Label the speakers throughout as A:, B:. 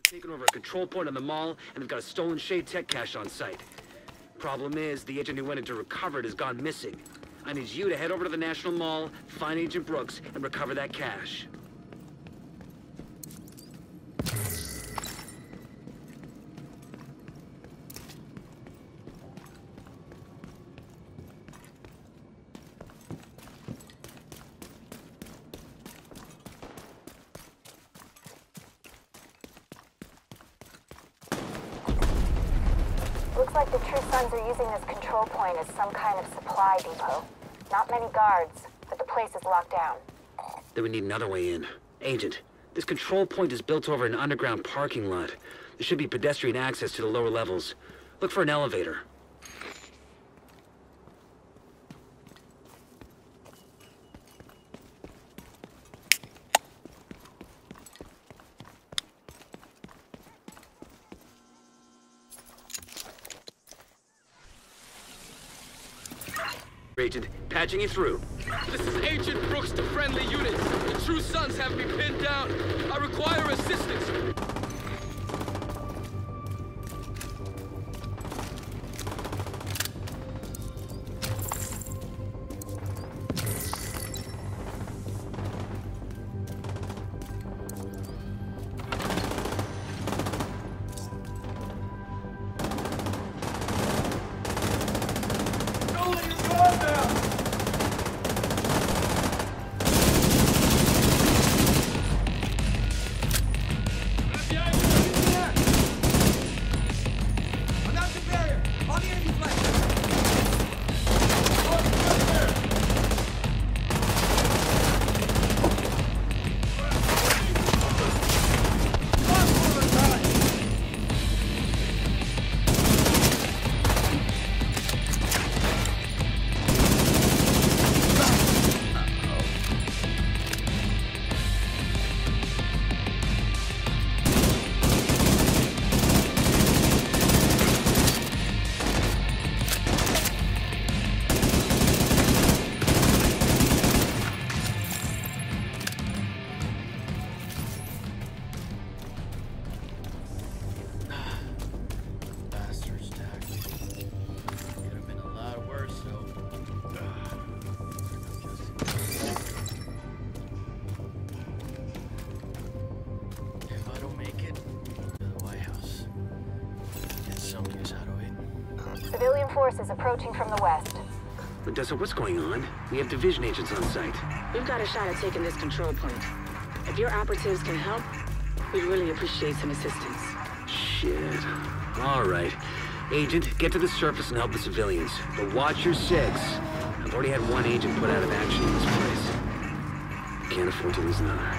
A: Taken over a control point on the mall, and they've got a stolen Shade Tech cache on site. Problem is, the agent who went in to recover it has gone missing. I need you to head over to the National Mall, find Agent Brooks, and recover that cache.
B: Looks like the True Sons are using this control point as some kind of supply depot. Not many guards, but the place is locked down.
A: Then we need another way in. Agent, this control point is built over an underground parking lot. There should be pedestrian access to the lower levels. Look for an elevator. Agent, patching you through.
C: This is Agent Brooks to friendly units. The True Sons have me pinned down. I require assistance.
B: Civilian forces approaching from the west.
A: Odessa, what's going on? We have division agents on site.
D: We've got a shot at taking this control point. If your operatives can help, we'd really appreciate some assistance.
A: Shit. All right. Agent, get to the surface and help the civilians. But watch your six. I've already had one agent put out of action in this place. Can't afford to lose another.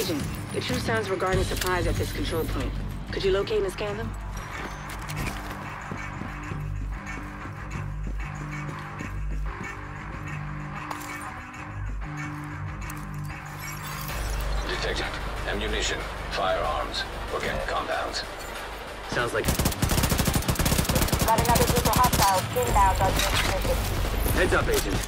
D: Agent, the True Sons were guarding supplies at this control point. Could you locate and scan them?
E: Detected. Ammunition, firearms, organic compounds.
A: Sounds like...
B: Got another group of hostiles inbound on your position.
A: Heads up, Agent.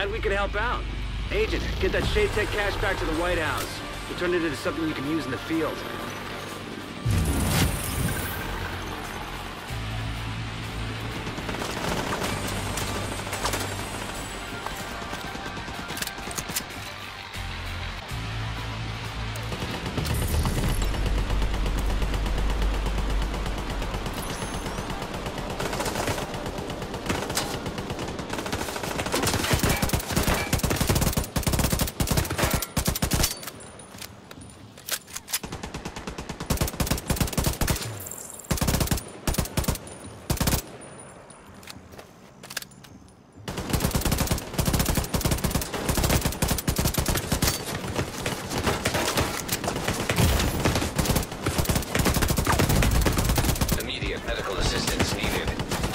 A: Glad we could help out. Agent, get that Shade Tech cash back to the White House. We'll turn it into something you can use in the field.
E: Medical assistance needed.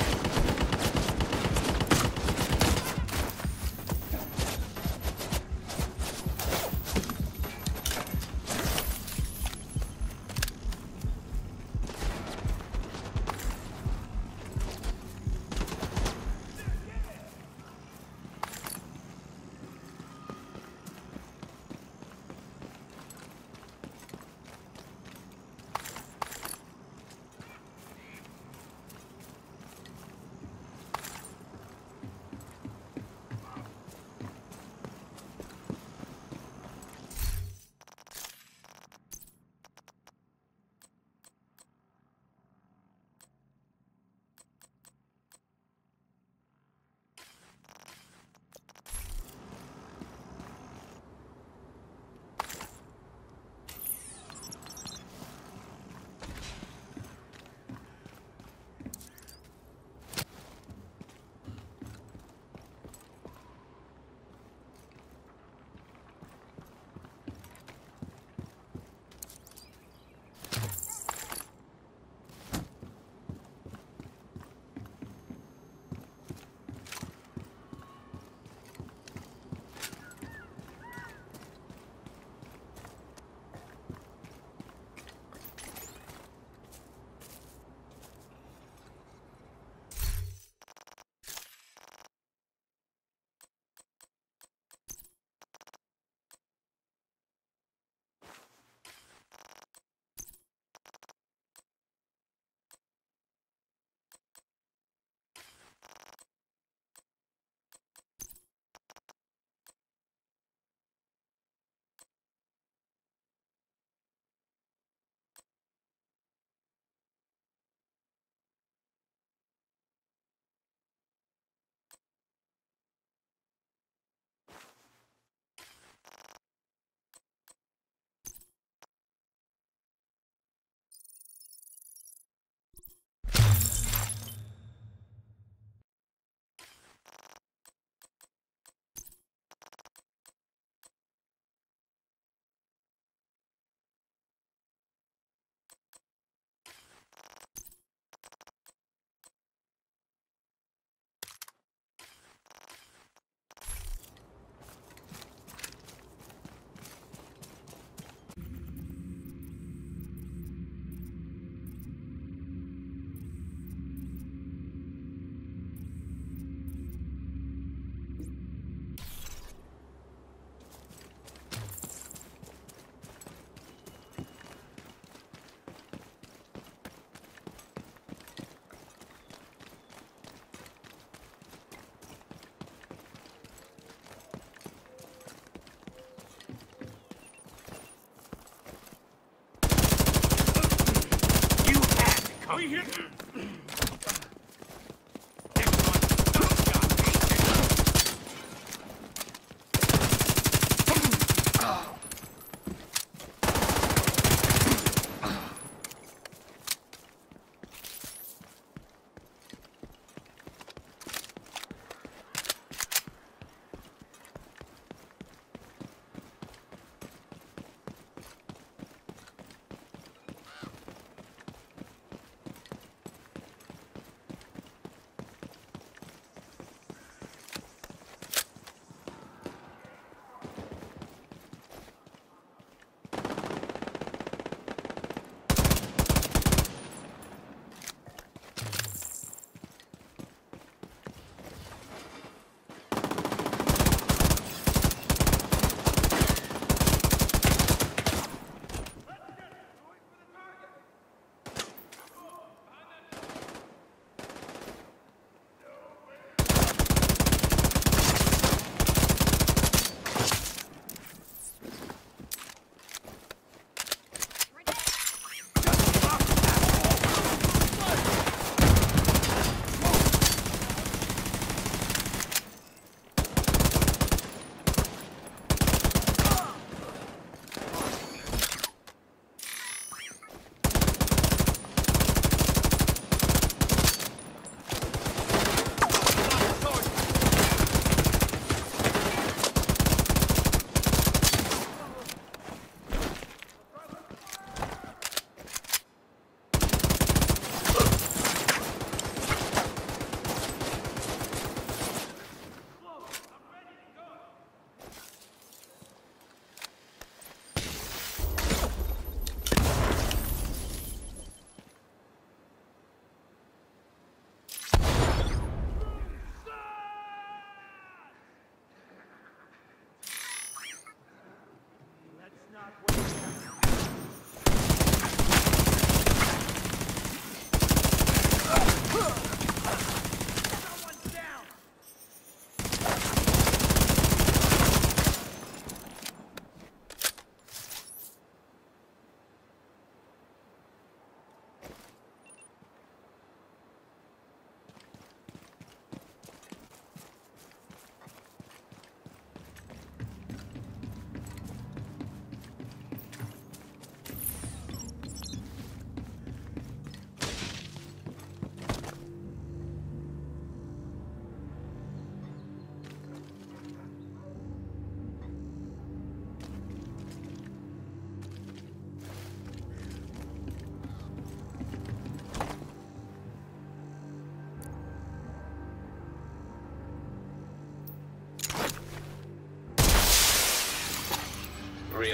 F: We hit.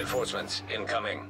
E: Reinforcements incoming.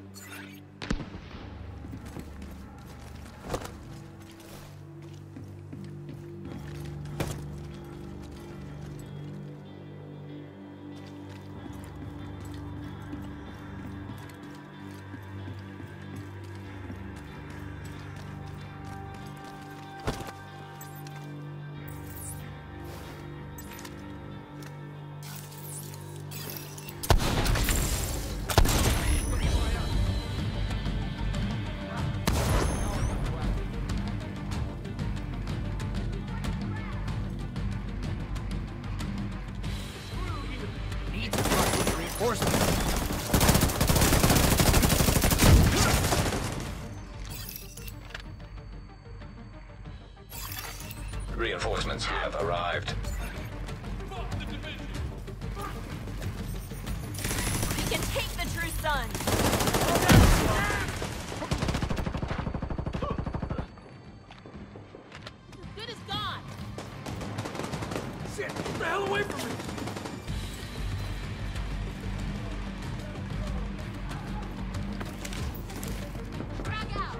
E: Reinforcements have arrived.
F: We can take the true sun. Good is gone.
C: Shit! Get the hell away from me!
F: Frag out.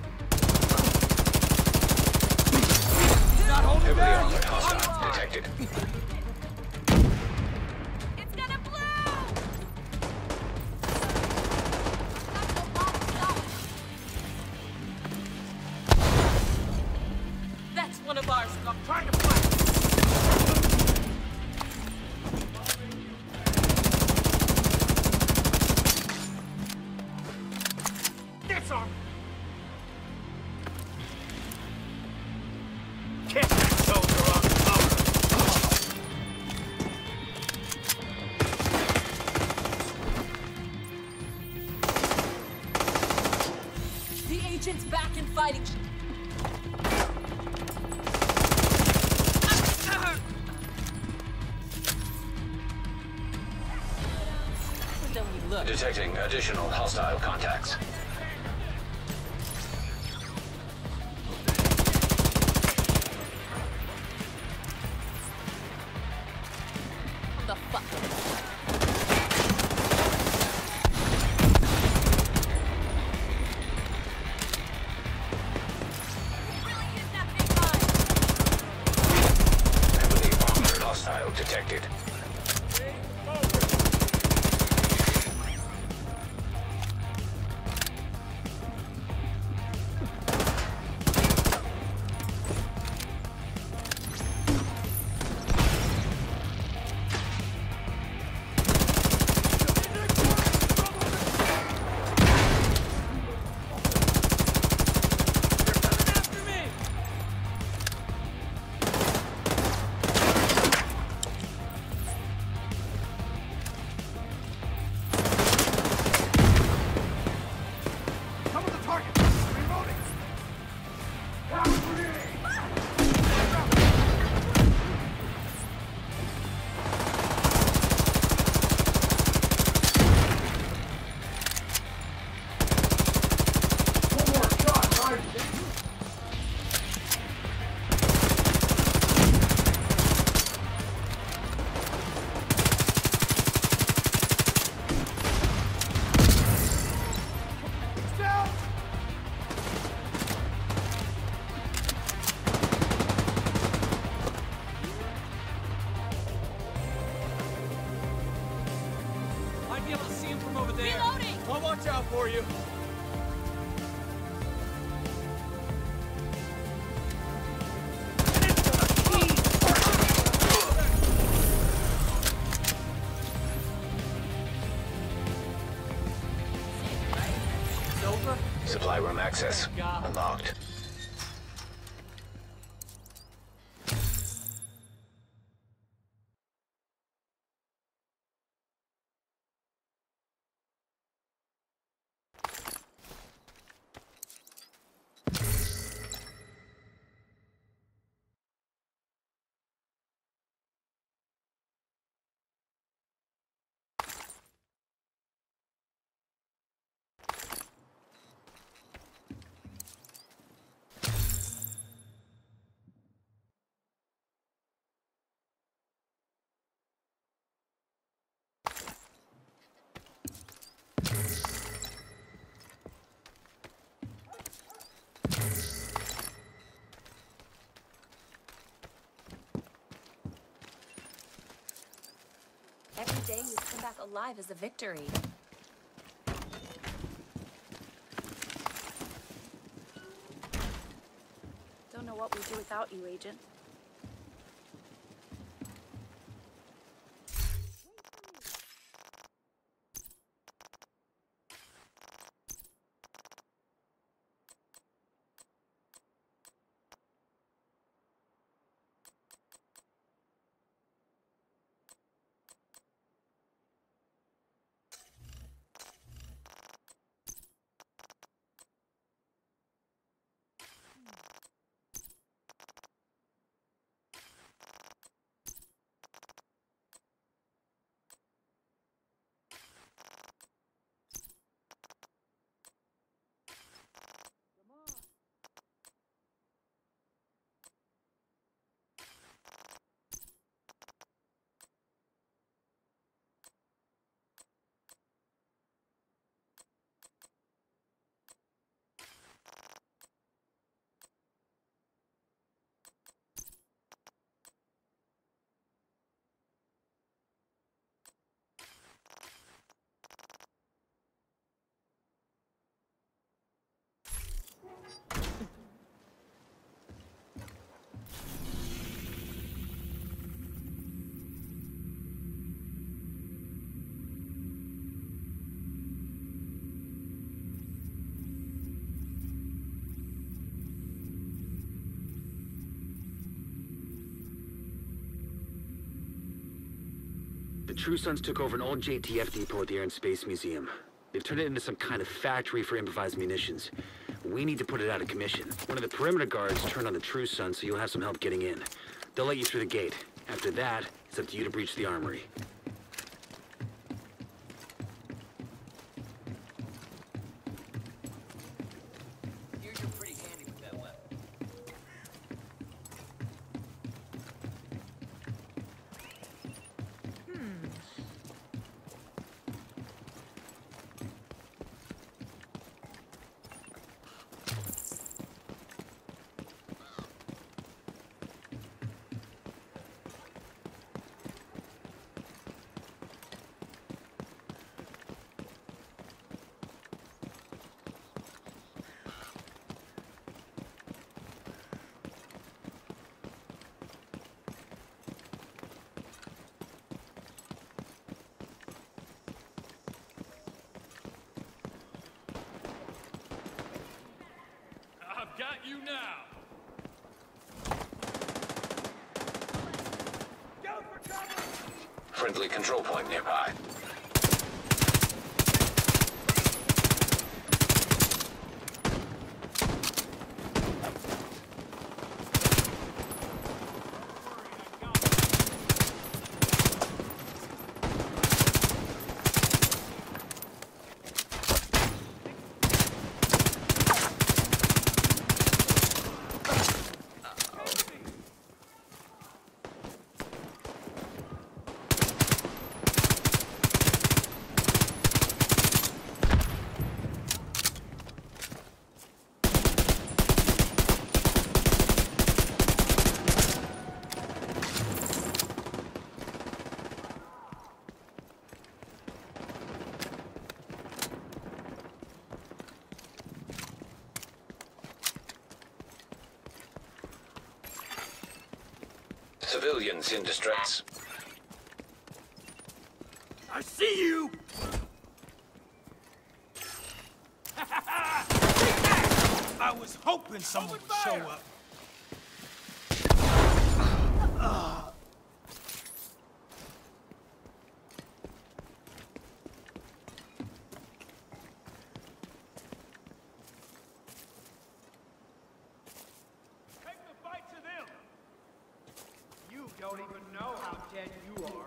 C: Not holding
E: Heavily
C: back!
E: armored hostile detected.
F: It's gonna blow. That's one of ours.
C: I'm trying to fight! Disarm! Get that soldier on cover!
F: The agent's back in fighting. Don't we look?
E: Detecting additional hostile contacts.
F: The fuck? Really use that big gun.
E: Heavily armored hostile detected.
C: Come with the target! Reloading! One more shot, right? Down! Might be able to see him from over there.
F: Reloading!
C: I'll watch out for you. It's over?
E: Supply room access unlocked.
G: back alive is a victory. Don't know what we'd do without you, Agent.
A: The True Sons took over an old JTF depot at the Air and Space Museum. They've turned it into some kind of factory for improvised munitions. We need to put it out of commission. One of the perimeter guards turned on the True Sons, so you'll have some help getting in. They'll let you through the gate. After that, it's up to you to breach the armory.
C: You're pretty handy with that weapon.
H: I've got you now. Go for cover!
E: Friendly control point nearby. Civilians in distress.
H: I see you! I was hoping someone would show up. Take the fight to them! You don't even know how dead you are.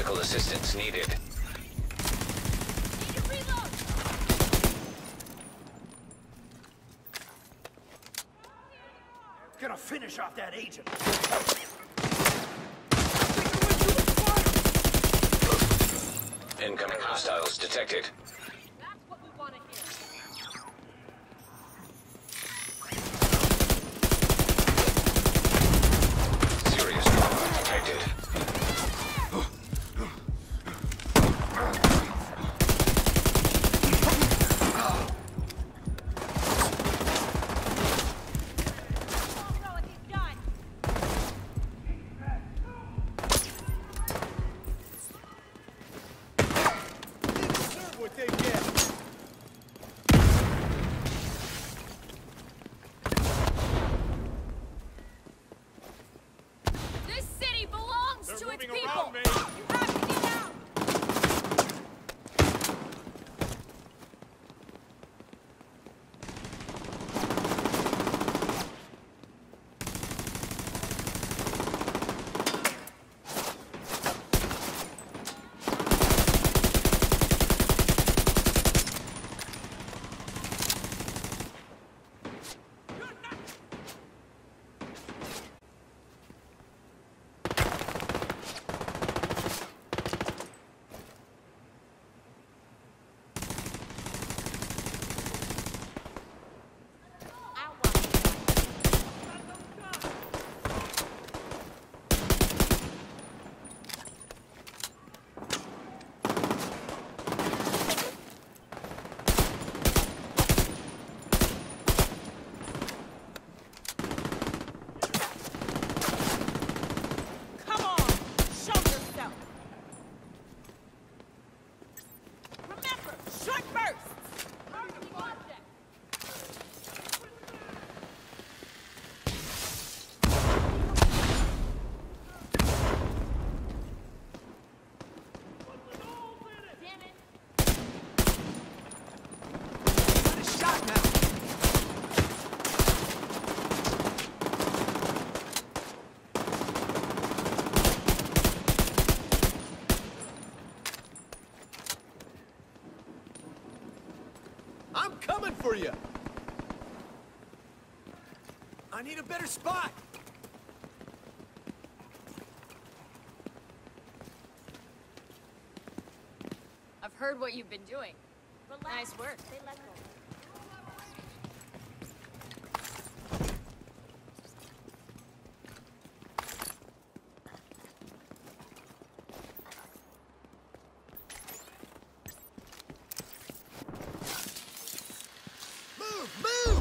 E: Medical assistance needed.
F: Need to reload.
H: Gonna finish off that agent.
E: Incoming hostiles detected.
F: That's what we want to hear.
E: Serious trauma detected.
H: What they get.
F: This city belongs to its people.
H: around me.
F: You have to get out. Come on, show yourself. Remember, short bursts. Target the object. Damn it.
H: Shot now. I'm coming for you. I need a better spot.
F: I've heard what you've been doing. Nice work.
H: Move, move!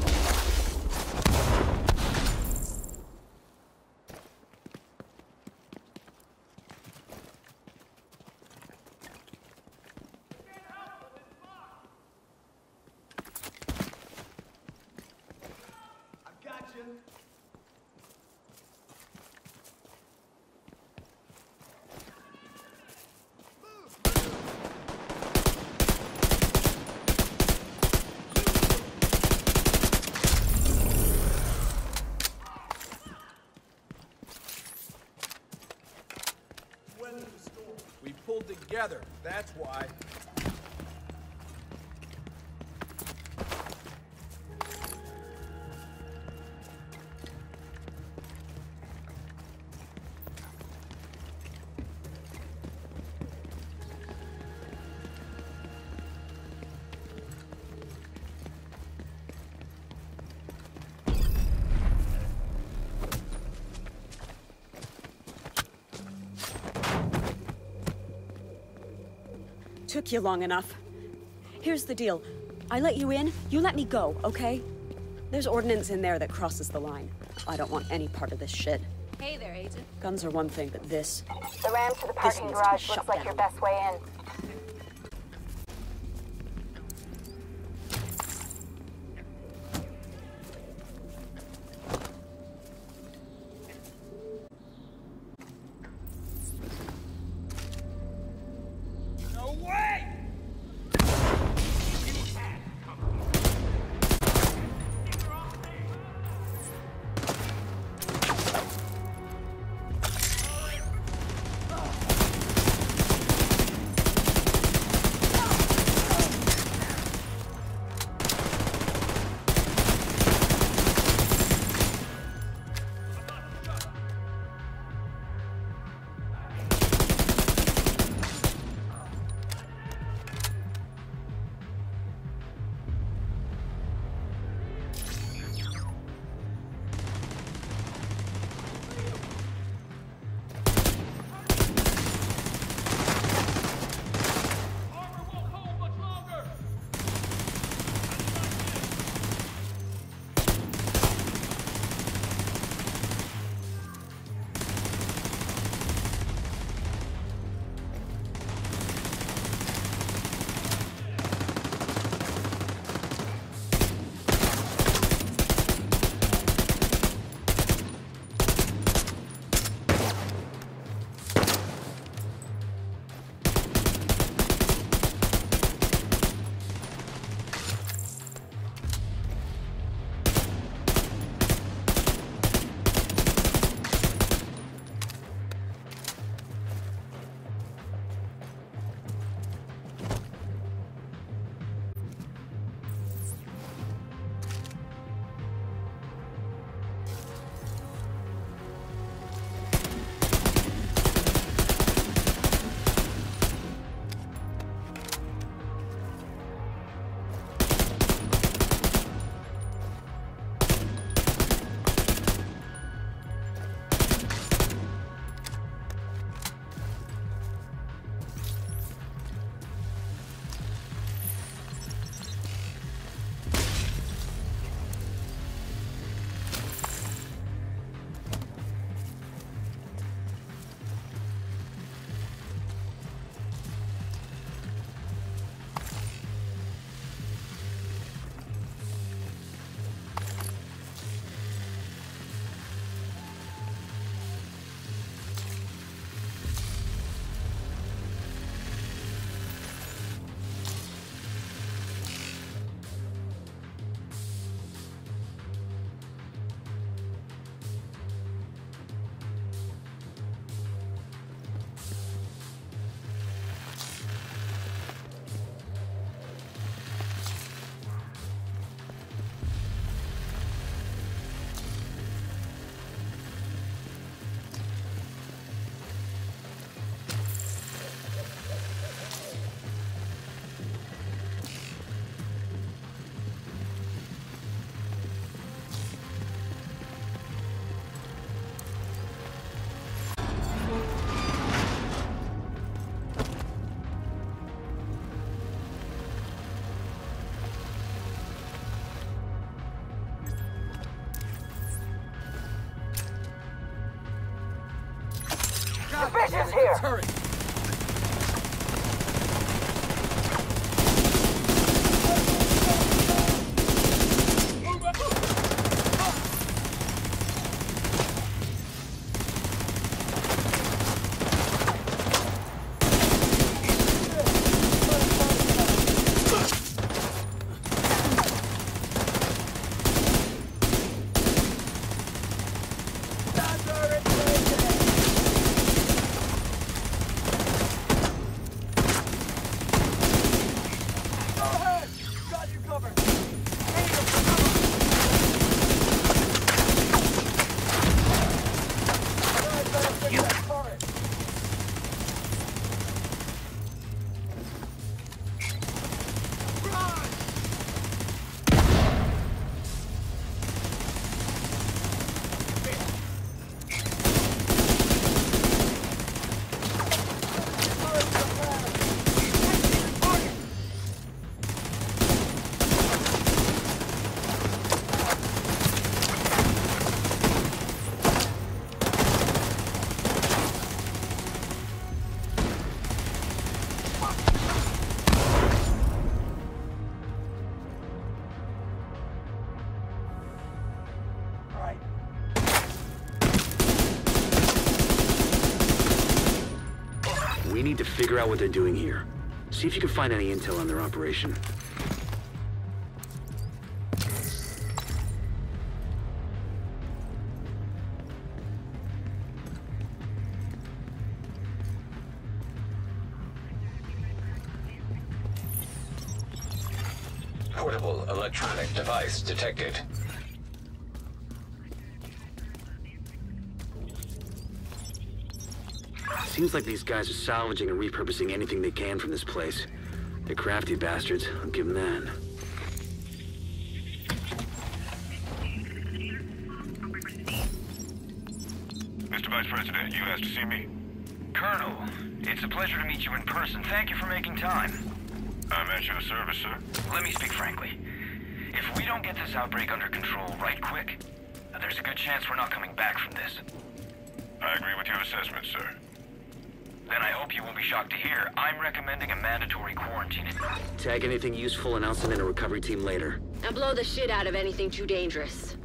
H: I got you. We pulled together, that's why.
I: Took you long enough. Here's the deal. I let you in, you let me go, okay? There's ordnance in there that crosses the line. I don't want any part of this shit.
F: Hey there, Agent.
I: Guns are one thing, but this...
B: The ramp to the parking
I: needs to be
B: garage
I: shut
B: looks like
I: down.
B: your best way in.
H: No way! Division's here!
C: Turret!
A: We need to figure out what they're doing here. See if you can find any intel on their operation.
E: Portable electronic device detected.
A: Seems like these guys are salvaging and repurposing anything they can from this place. They're crafty bastards, I'll give them that.
J: Mr. Vice President, you asked to see me?
K: Colonel, it's a pleasure to meet you in person. Thank you for making time.
J: I'm at your service, sir.
K: Let me speak frankly. If we don't get this outbreak under control right quick, there's a good chance we're not coming back from this.
J: I agree with your assessment, sir.
K: Then I hope you won't be shocked to hear I'm recommending a mandatory quarantine.
A: Tag anything useful and I'll send in a recovery team later.
L: And blow the shit out of anything too dangerous.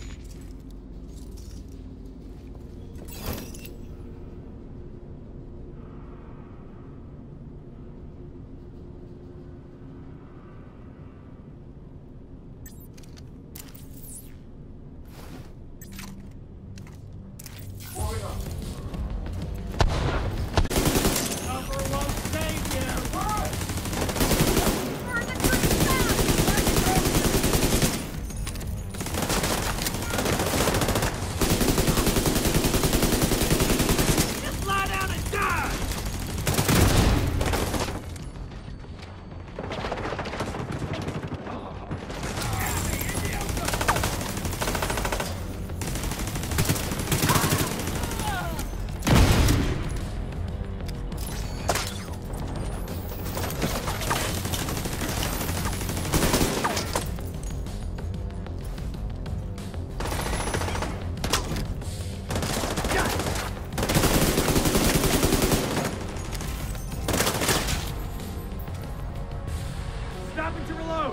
H: Stopping to reload!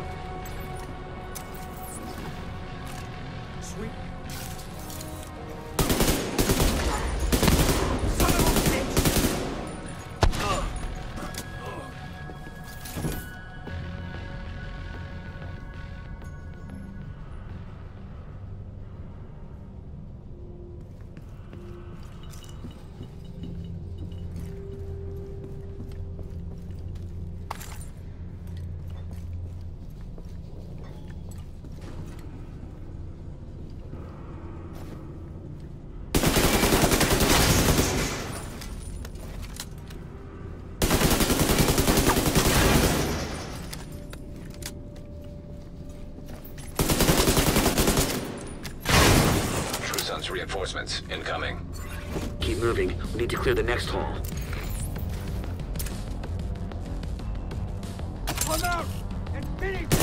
H: Sweet. Son of a bitch!
E: Reinforcements incoming.
A: Keep moving. We need to clear the next hall.
H: Come out and finish it!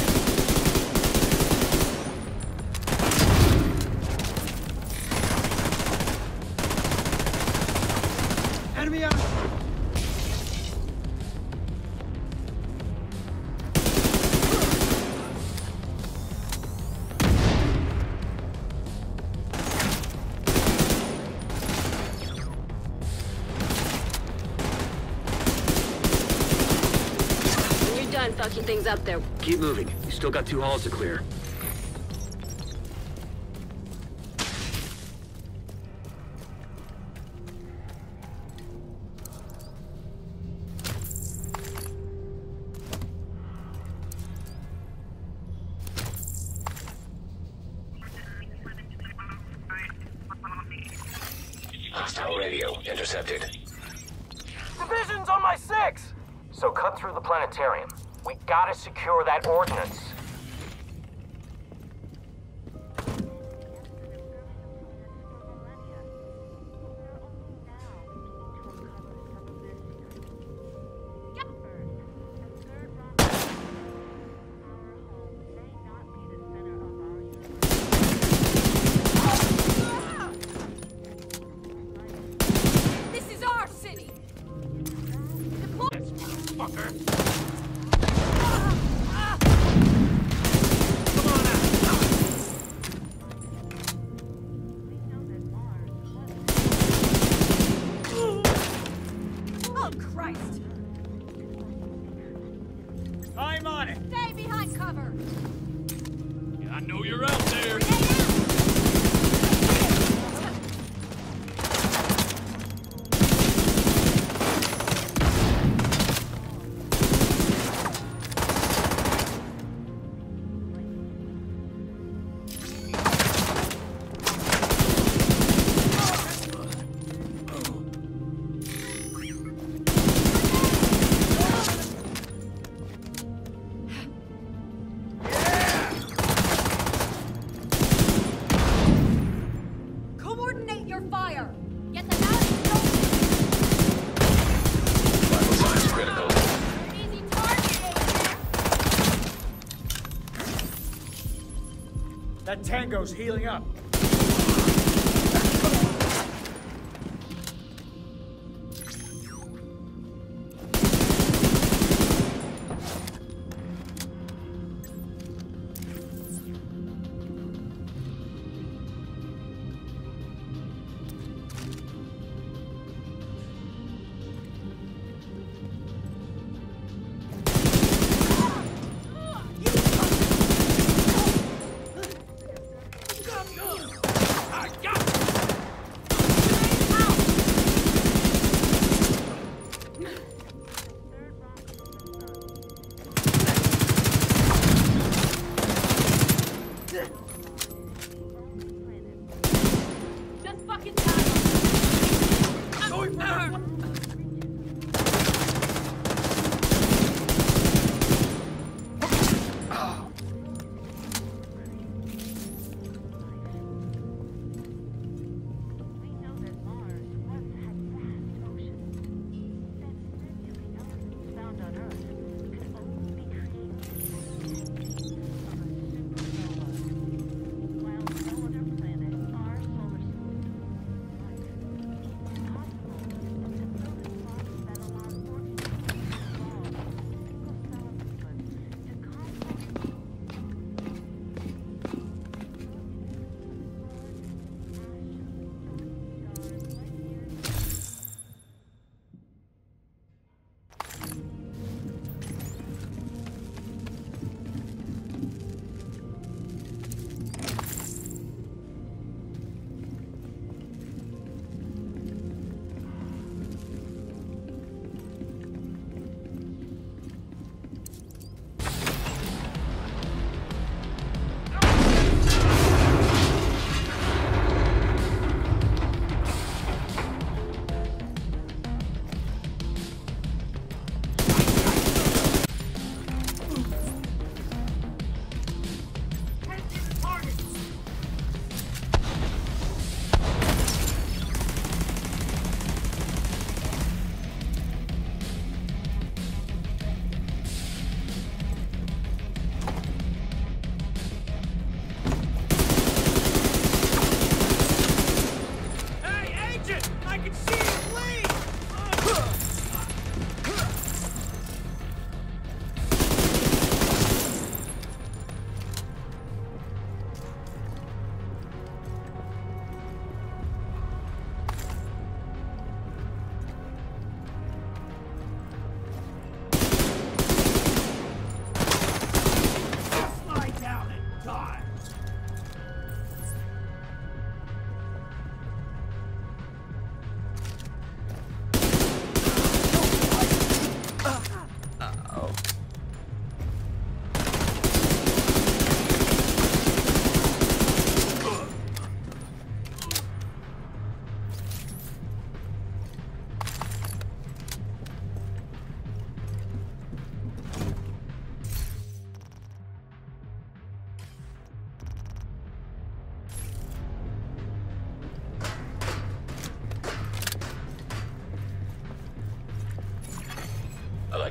L: fucking things up there.
A: Keep moving. You still got 2 halls to clear.
E: Hostile radio intercepted.
H: Division's on my 6! So cut through the planetarium. We gotta secure that ordnance.
F: This is our city!
I: Oh, Christ!
H: I'm on it!
F: Stay behind cover!
C: I know you're out there.
F: Coordinate your fire! Get them out and go!
E: Vital signs critical.
F: Easy target!
H: That tango's healing up.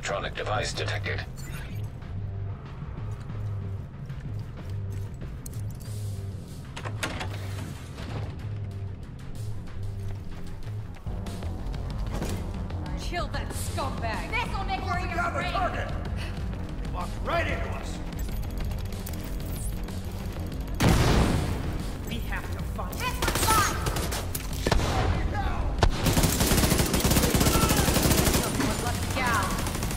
E: electronic device detected.
F: Kill that scumbag! This'll make her your
H: Got the
F: brain!
H: target! They walked right into us! We have to find
F: This one's mine! Lucky gal.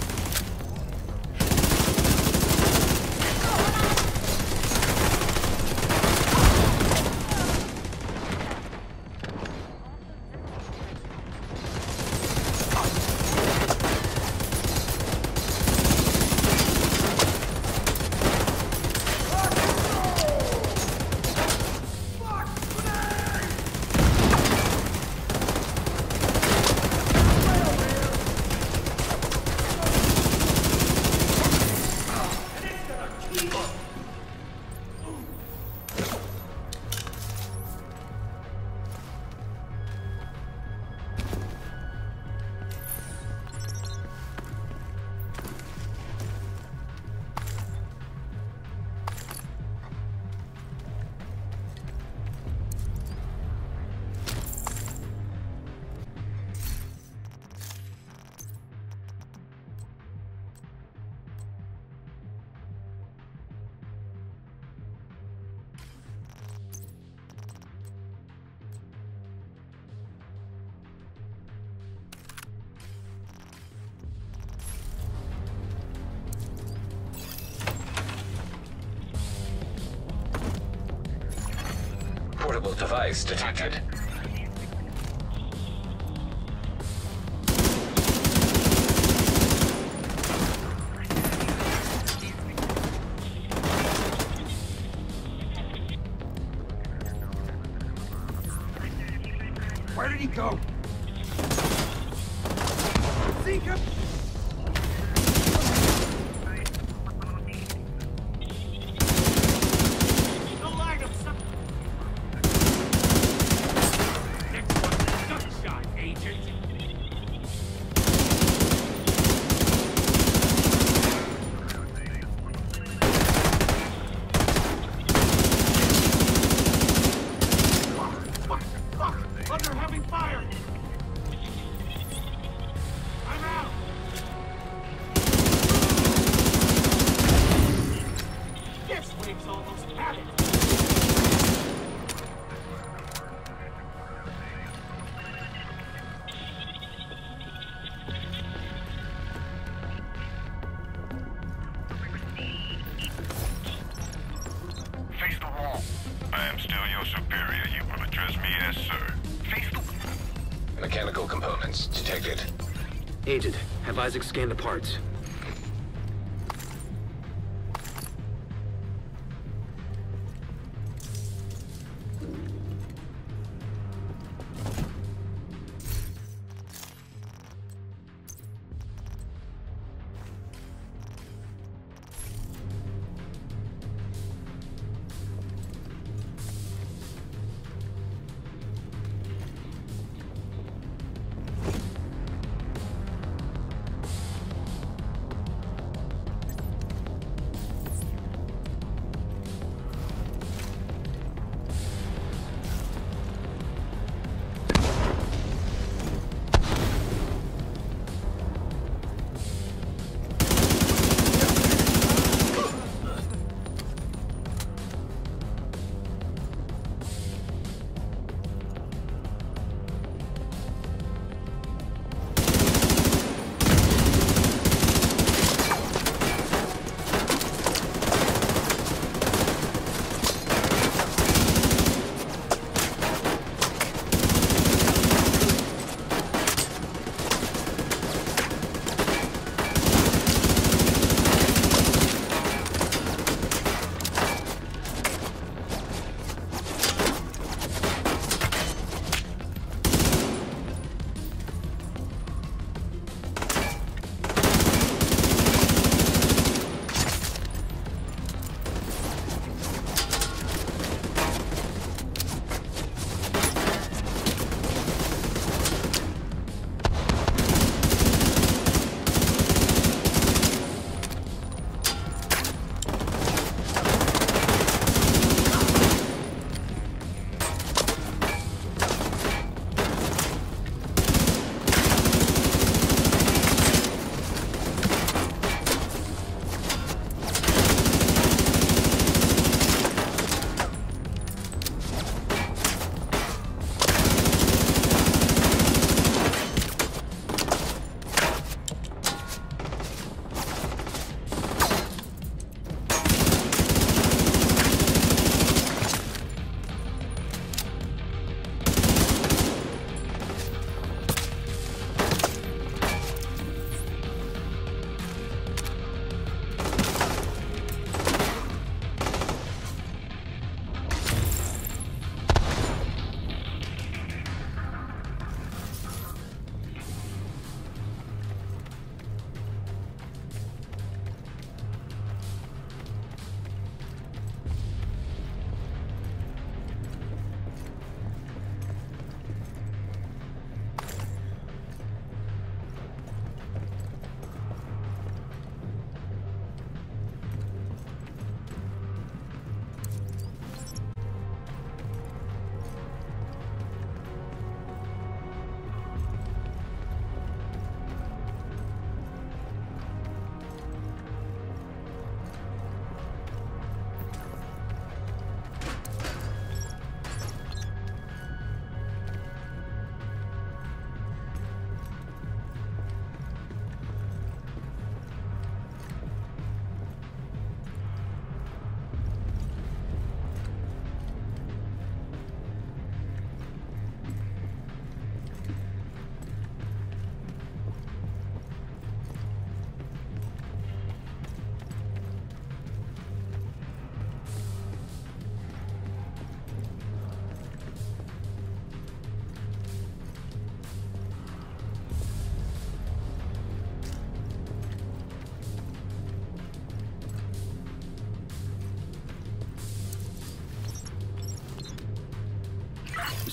E: Portable device detected.
H: Where did he go? See him? Don't lag him, son. Next one, gunshot, agent. Under heavy fire! I'm out! This wave's almost had it!
J: Face the wall. I am still your superior. You will address me as sir. Face the...
E: Mechanical components detected.
A: Agent, have Isaac scan the parts.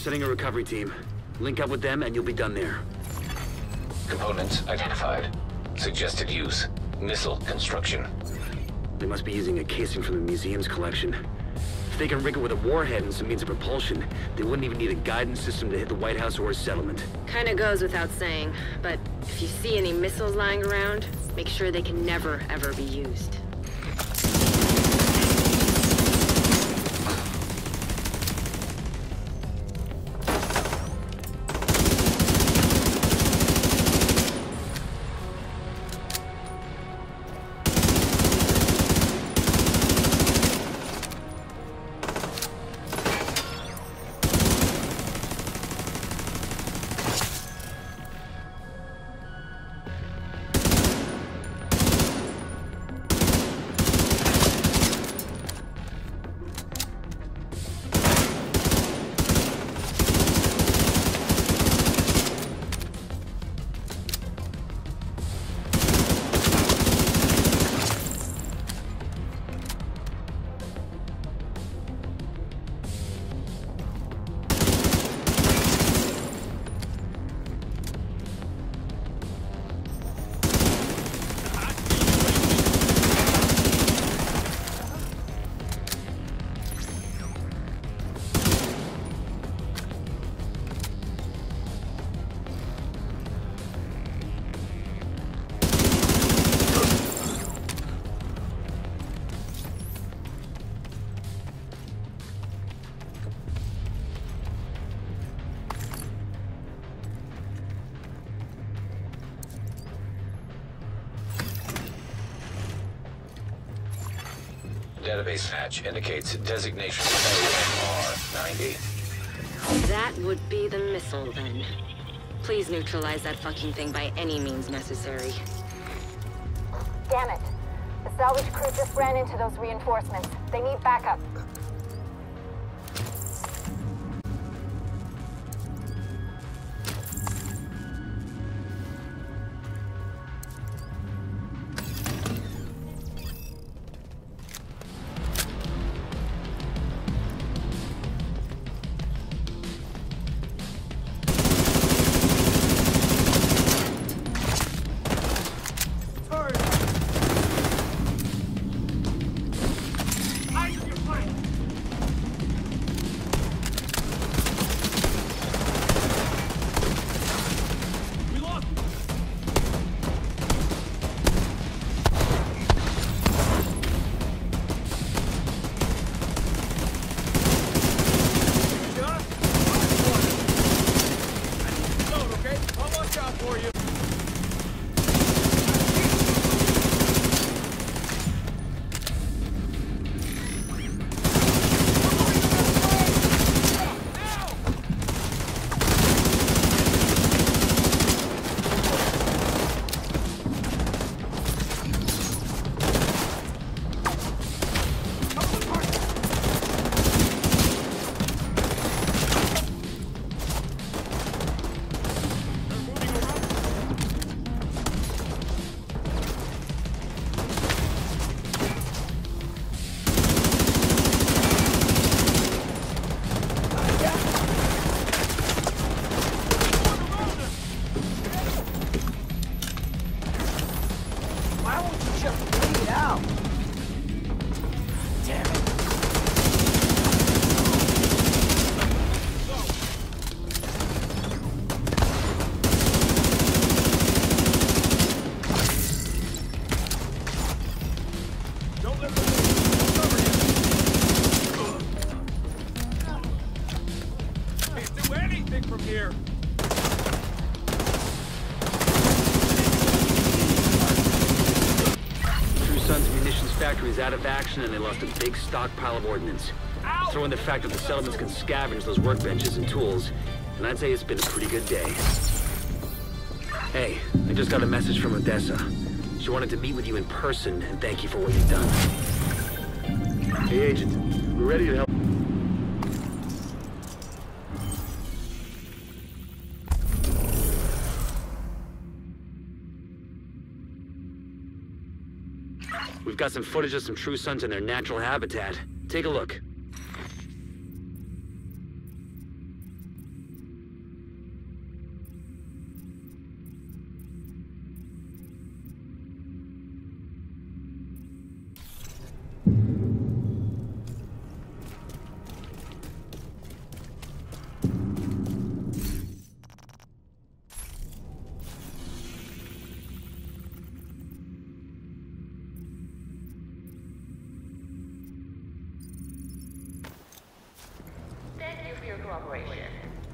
A: sending a recovery team. Link up with them and you'll be done there.
E: Components identified. Suggested use. Missile construction.
A: They must be using a casing from the museum's collection. If they can rig it with a warhead and some means of propulsion, they wouldn't even need a guidance system to hit the White House or a settlement.
L: Kinda goes without saying, but if you see any missiles lying around, make sure they can never, ever be used.
E: Database hatch indicates designation AMR-90.
L: That would be the missile, then. Please neutralize that fucking thing by any means necessary.
B: Damn it. The salvage crew just ran into those reinforcements. They need backup.
A: Factory's out of action and they lost a big stockpile of ordnance. Throw in the fact that the settlements can scavenge those workbenches and tools, and I'd say it's been a pretty good day. Hey, I just got a message from Odessa. She wanted to meet with you in person and thank you for what you've done. Hey, Agent. We're ready to help. We've got some footage of some True Sons in their natural habitat. Take a look.
M: situation.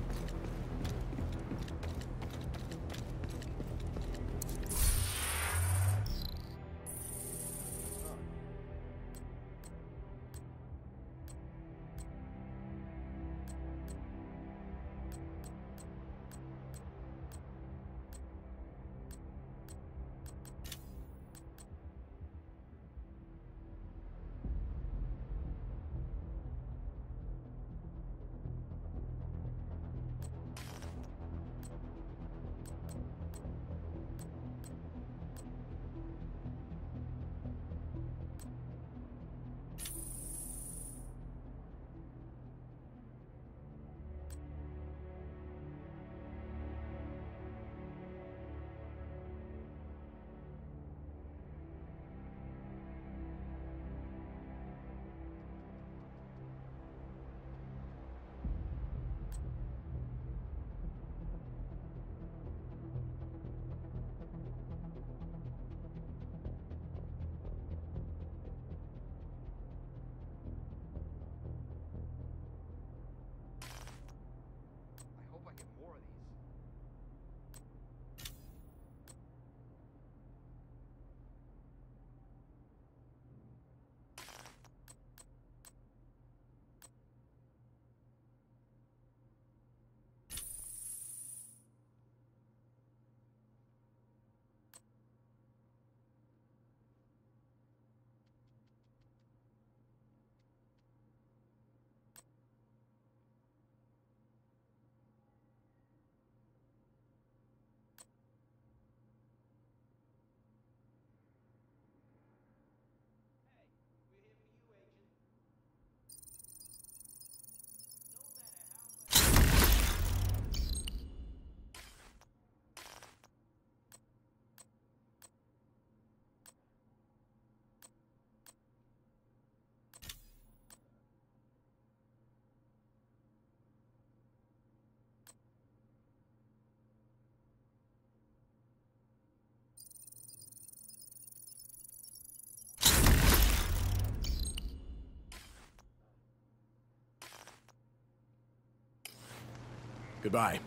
N: Goodbye.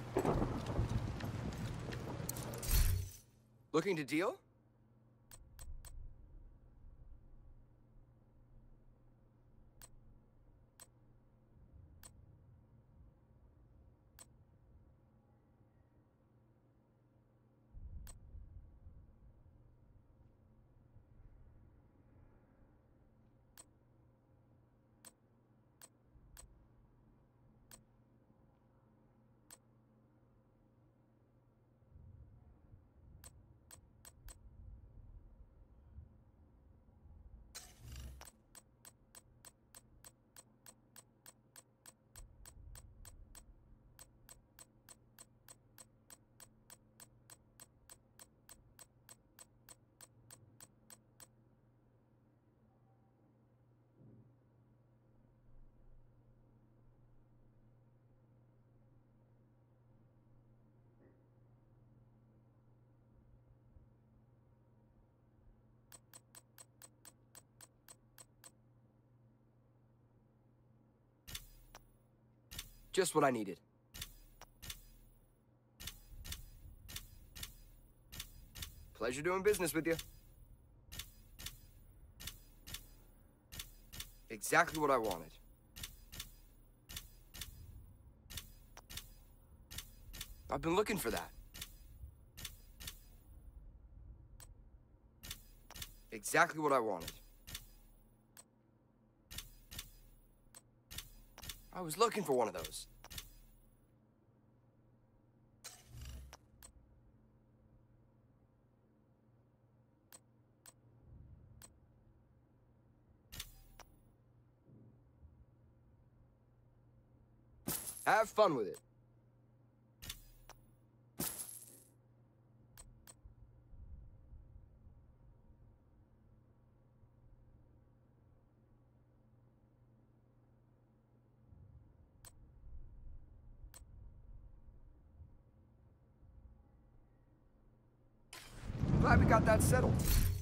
O: Looking to deal? Just what I needed. Pleasure doing business with you. Exactly what I wanted. I've been looking for that. Exactly what I wanted. I was looking for one of those. Have fun with it. Glad we got that settled.